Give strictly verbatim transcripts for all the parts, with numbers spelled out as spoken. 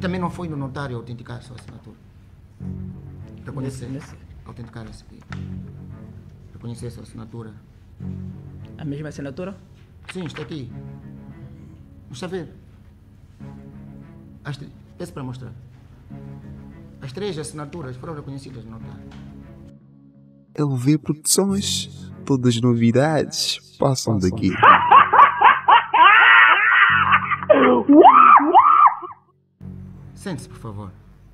também não foi no notário autenticar a sua assinatura? Reconhecer. Nesse- Autenticar esse aqui. Reconhecer a sua assinatura. A mesma assinatura? Sim, está aqui. Está a ver? As, tre- peço para mostrar. As três assinaturas foram reconhecidas no notário. L V Produções. Todas as novidades passam daqui. Sente-se, por favor.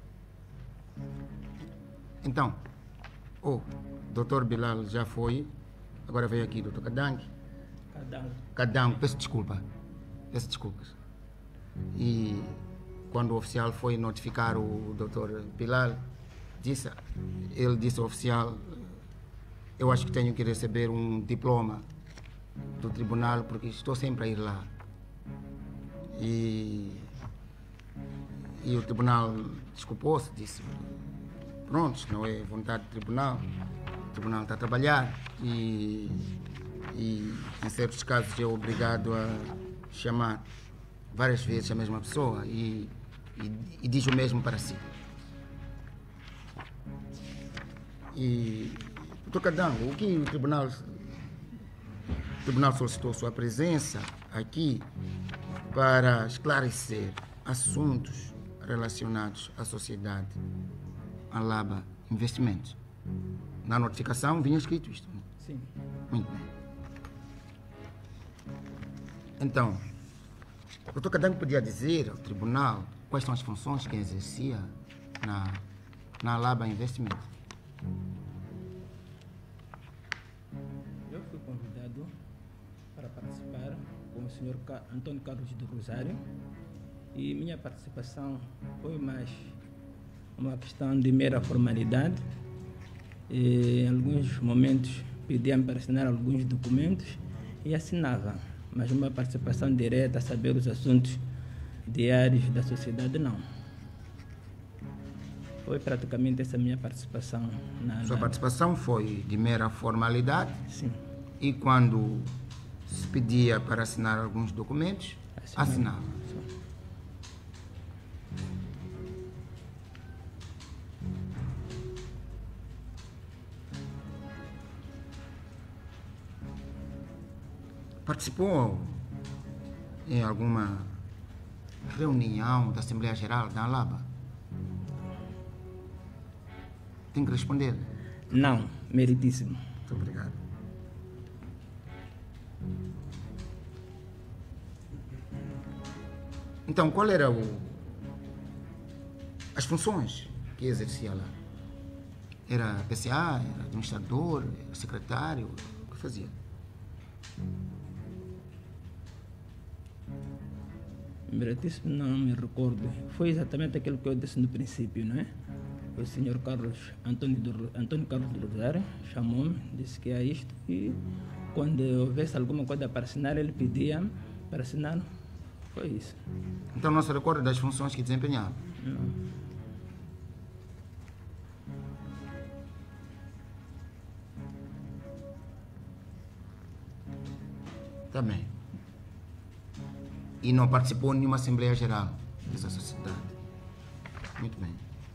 Então, o doutor Bilal já foi. Agora veio aqui doutor Kadang. Cada um. Kadang, peço desculpa. Peço desculpas. E quando o oficial foi notificar o doutor Bilal, disse, ele disse ao oficial, eu acho que tenho que receber um diploma do tribunal porque estou sempre a ir lá. E, e o tribunal desculpou-se, disse, pronto, não é vontade do tribunal, o tribunal está a trabalhar e, e em certos casos é obrigado a chamar várias vezes a mesma pessoa e, e, e diz o mesmo para si. E, doutor Cadango, o que o tribunal, o tribunal solicitou sua presença aqui para esclarecer assuntos relacionados à sociedade Alaba Investimentos. Na notificação vinha escrito isto. Né? Sim. Muito bem. Então, o doutor Cadango podia dizer ao tribunal quais são as funções que exercia na, na Alaba Investimento? Eu fui convidado para participar com o senhor Ca- Antônio Carlos do Rosário e minha participação foi mais uma questão de mera formalidade. E, em alguns momentos pediam para assinar alguns documentos e assinava, mas uma participação direta, saber os assuntos diários da sociedade, não. Foi praticamente essa minha participação na... Sua na- participação foi de mera formalidade Sim. e quando se pedia para assinar alguns documentos, Assinava. assinava. Participou em alguma reunião da Assembleia Geral da Alaba? Tem que responder. Não, meritíssimo. Muito obrigado. Então, qual era o as funções que exercia lá? Era P C A, era administrador, era secretário, o que fazia? Meritíssimo, não me recordo. Foi exatamente aquilo que eu disse no princípio, não é? O senhor Carlos, Antônio, do, Antônio Carlos do Rosário chamou-me, disse que é isto e quando houvesse alguma coisa para assinar, ele pedia para assinar. Foi isso. Então não se recorda das funções que desempenhava? Não. Tá bem. E não participou de nenhuma Assembleia Geral dessa sociedade? Muito bem.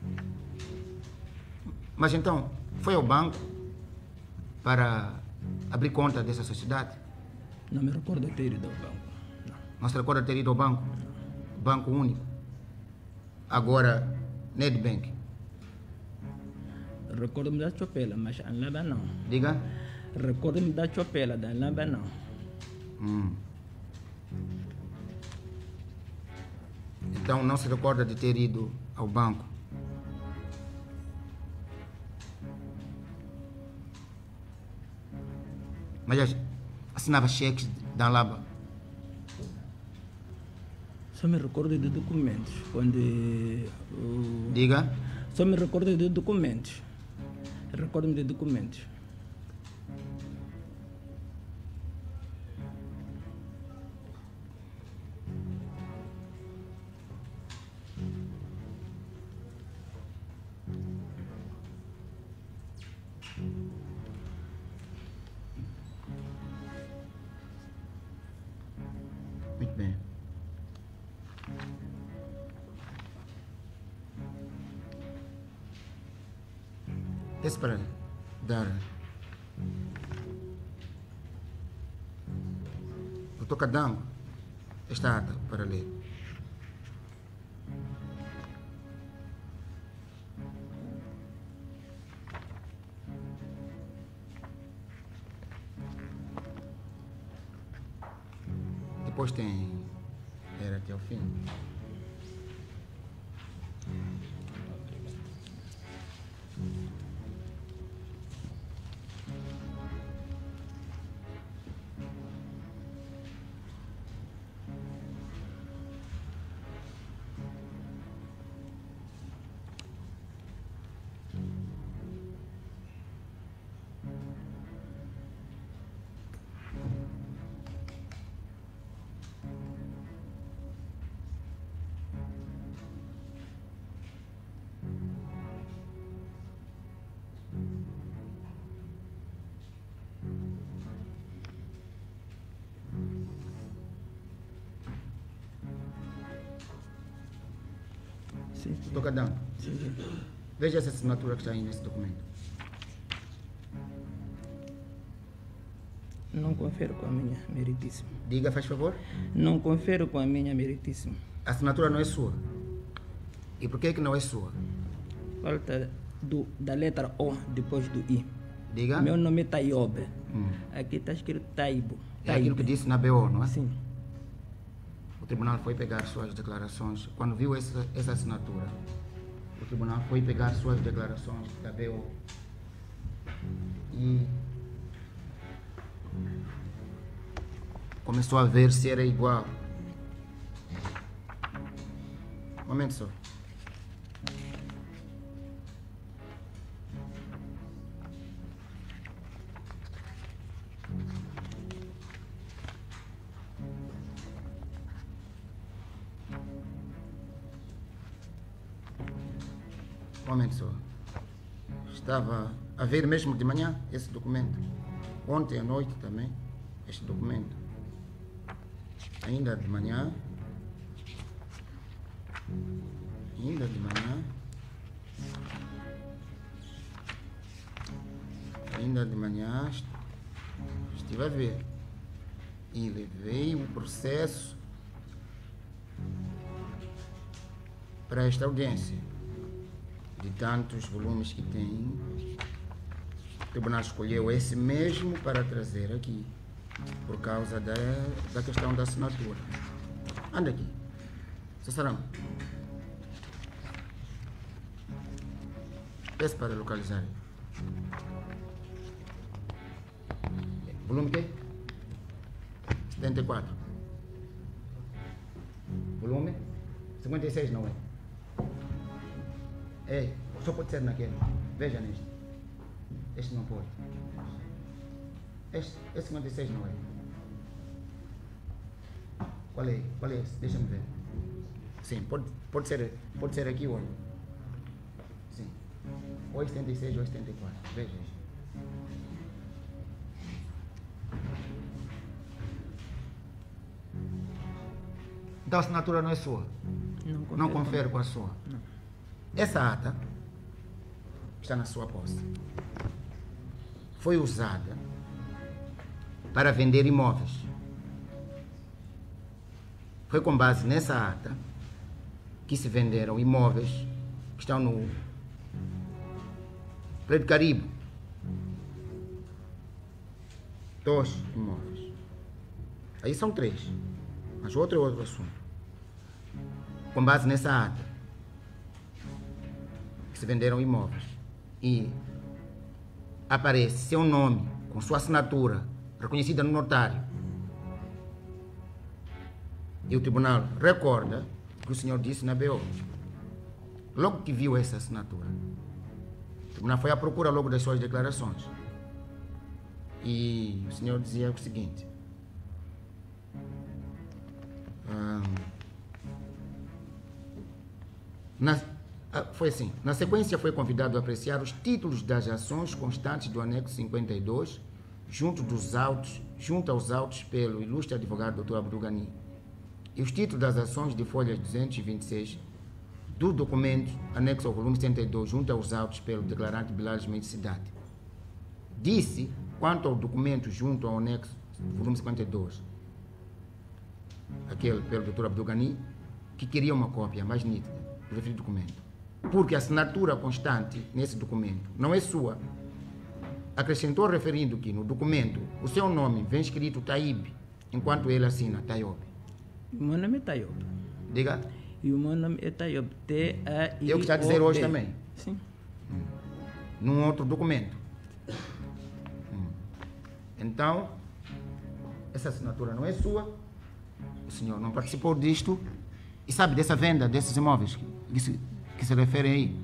Mas então, foi ao banco para abrir conta dessa sociedade? Não me recordo de ter ido ao banco. Não. Não se recorda ter ido ao banco? Banco único. Agora, Nedbank. Recordo-me da Chopela, mas a Anlaba não. Diga. Recordo-me da Chopela, da Anlaba não. Hum. Então não se recorda de ter ido ao banco? Mas assinava cheques da Alaba? Só me recordo de documentos. Quando o... Diga. Só me recordo de documentos. Recordo-me de documentos. Muito bem. Esse para dar. Doutor Cadango, esta ata para ler. Depois tem. Era até o fim. Sim, sim. Doutor Cadango, Sim, sim. veja essa assinatura que está aí nesse documento. Não confere com a minha, meritíssimo. Diga, faz favor. Não confere com a minha, meritíssimo. A assinatura não é sua. E por que que não é sua? Falta do, da letra O depois do I. Diga. Meu nome é Taiobe. Hum. Aqui está escrito Taibo. É aquilo que disse na B O, não é? Sim. O tribunal foi pegar suas declarações. Quando viu essa, essa assinatura, o tribunal foi pegar suas declarações da B O e começou a ver se era igual. Um momento só. Um momento só. Estava a ver mesmo de manhã esse documento. Ontem à noite também, este documento. Ainda de manhã. Ainda de manhã. Ainda de manhã estive a ver. E levei o processo para esta audiência. De tantos volumes que tem, o tribunal escolheu esse mesmo para trazer aqui, por causa da, da questão da assinatura. Anda aqui. Sassarão. Peço para localizar. Volume quê? setenta e quatro. Volume? cinquenta e seis não é? É, só pode ser naquele. Veja neste. Este não pode. Este, esse cinquenta e seis não é. Qual é? Qual é esse? Deixa-me ver. Sim, pode, pode, ser, pode ser aqui ou sim. Ou é setenta e seis ou é setenta e quatro. Veja isto. Então a assinatura não é sua? Não confere, Não confere com a sua? Não. Essa ata está na sua posse. Foi usada para vender imóveis. Foi com base nessa ata que se venderam imóveis que estão no Prédio Caribe. Dois imóveis. Aí são três. Mas outro é outro assunto. Com base nessa ata que se venderam imóveis e aparece seu nome com sua assinatura reconhecida no notário e o tribunal recorda que o senhor disse na B O. Logo que viu essa assinatura, o tribunal foi à procura logo das suas declarações e o senhor dizia o seguinte: ah, na, foi assim, na sequência foi convidado a apreciar os títulos das ações constantes do anexo cinquenta e dois, junto dos autos, junto aos autos pelo ilustre advogado doutor Abdul Ghani, e os títulos das ações de folhas duzentos e vinte e seis do documento anexo ao volume setenta e dois, junto aos autos pelo declarante Bilal de Cidade. Disse, quanto ao documento junto ao anexo volume cinquenta e dois, aquele pelo doutor Abdul Ghani, que queria uma cópia mais nítida do referido documento. Porque a assinatura constante nesse documento não é sua. Acrescentou referindo que no documento o seu nome vem escrito Taib, enquanto ele assina Tayob. O meu nome é Tayob. Diga. E o meu nome é Tayob. T A I O B. É o que está a dizer hoje também? Sim. Hum. Num outro documento. Hum. Então, essa assinatura não é sua. O senhor não participou disto. E sabe dessa venda desses imóveis que se, que se refere aí?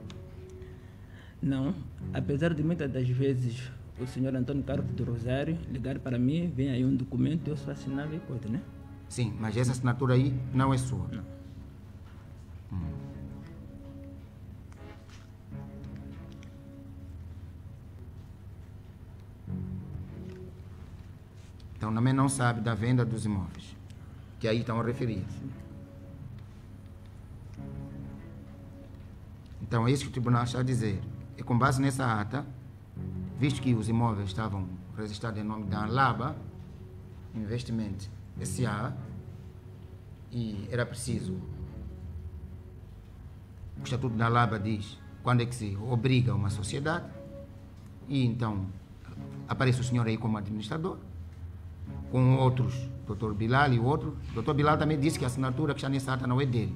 Não. Apesar de muitas das vezes o senhor Antônio Carlos do Rosário ligar para mim, vem aí um documento e eu só assinava e coisa, né? Sim, mas essa assinatura aí não é sua. Não. Hum. Então também não sabe da venda dos imóveis, que aí estão a referir. Então é isso que o tribunal está a dizer. E com base nessa ata, visto que os imóveis estavam registrados em nome da Anlaba Investment S A e era preciso, o Estatuto da Anlaba diz quando é que se obriga uma sociedade, e então aparece o senhor aí como administrador, com outros, doutor Bilal e o outro. O doutor Bilal também disse que a assinatura que está nessa ata não é dele.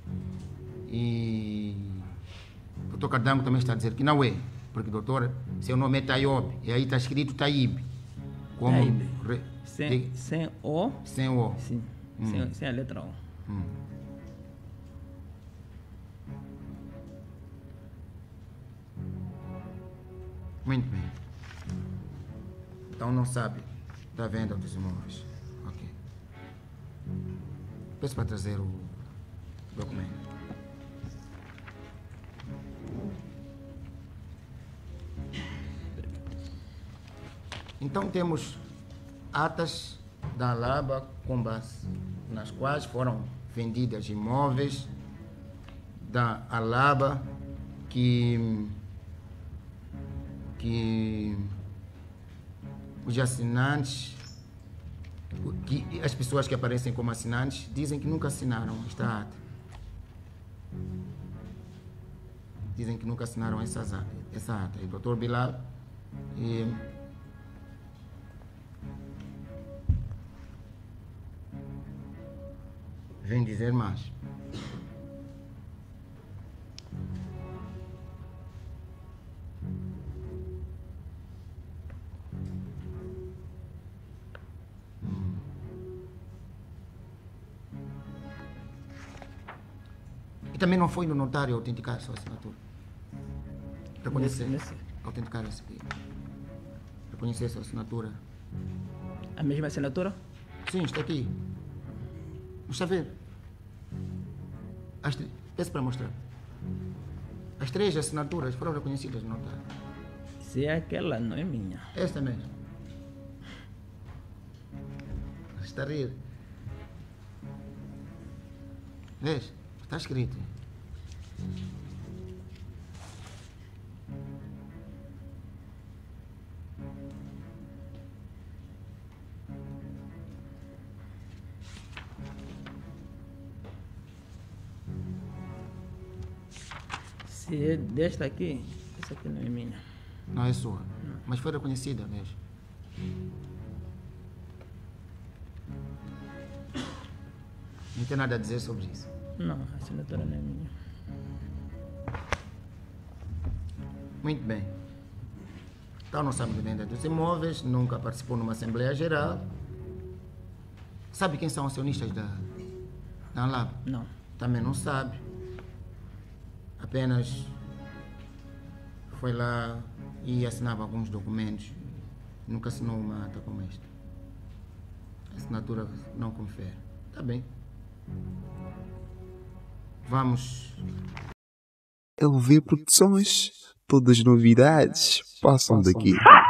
E o doutor Cardango também está a dizer que não é, porque, doutor, seu nome é Tayob, e aí está escrito Taib. Como Taib. Re, Sem, de, sem O. sem O. Sim. Hum. Sem, sem a letra O. Hum. Muito bem. Então não sabe da venda dos imóveis. Ok. Peço para trazer o documento. Então temos atas da Anlaba com base nas quais foram vendidas imóveis da Anlaba que, que os assinantes, que as pessoas que aparecem como assinantes dizem que nunca assinaram esta ata. Dizem que nunca assinaram essa, essa ata. E o doutor Bilal e, vem dizer mais. Hum. E também não foi no notário autenticar a sua assinatura? Reconhecer. Nesse, nesse. Autenticar esse. Reconhecer a sua assinatura. A mesma assinatura? Sim, está aqui. Está a ver? As, peço para mostrar. As três assinaturas foram reconhecidas no notário. Se é aquela, não é minha. Esta mesmo. Está a rir. Vês? Está escrito. Se é desta aqui, essa aqui não é minha. Não é sua, mas foi reconhecida mesmo. Não tem nada a dizer sobre isso. Não, a assinatura não é minha. Muito bem. Então não sabe de venda dos imóveis, nunca participou numa Assembleia Geral. Sabe quem são acionistas da, da Anlaba? Não. Também não sabe. Apenas foi lá e assinava alguns documentos. Nunca assinou uma ata como esta. A assinatura não confere. Tá bem. Vamos. L V Produções. Todas as novidades passam daqui.